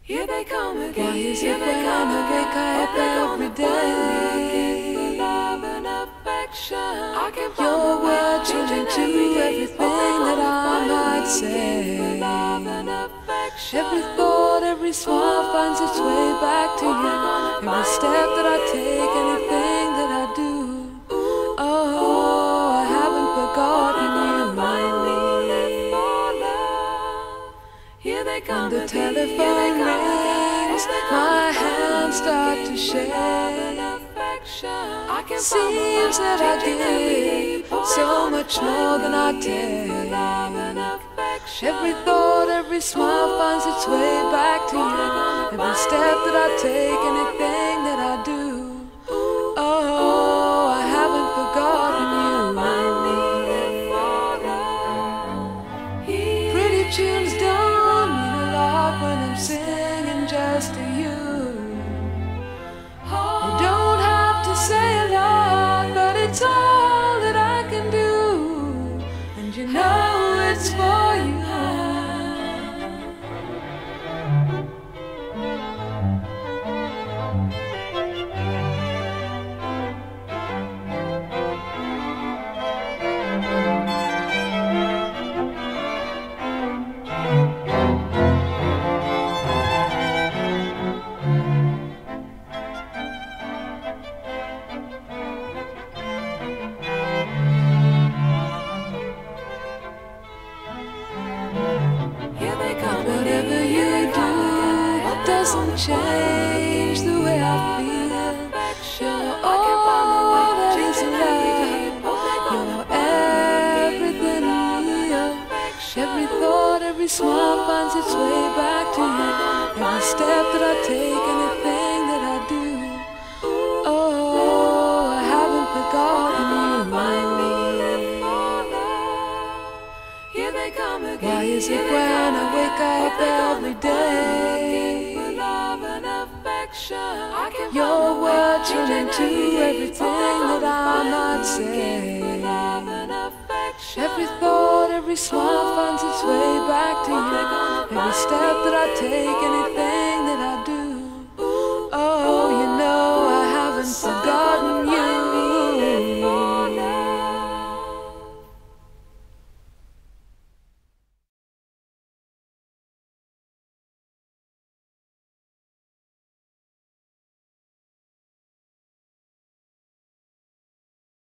Here they come again. Why is it when I wake up every day? Love and affection. Your words turn into everything that I might say. Every thought, every smile finds its way back to you. Every step that I take, anything that I do. Oh, I haven't forgotten you. When the telephone rings, my hands start to shake. Seems that I give so much more than I take. Every thought, every smile finds its way back to you. Every step that I take, anything that I do. Oh, I haven't forgotten you. Pretty tunes don't mean a lot when I'm singing just to you. You don't have to say a lot, but it's all that I can do. And you know it's for you. Whatever you do doesn't change the way I feel. You're all that is alive. You're everything real. Every thought, every smile finds its way back to you. Every step that I take, anything that I do. Oh, I haven't forgotten you. Why is it when I wake up every day? Your words turn into everything that I might say. Every thought, every smile finds its way back to you. Every step that I take, anything that I do.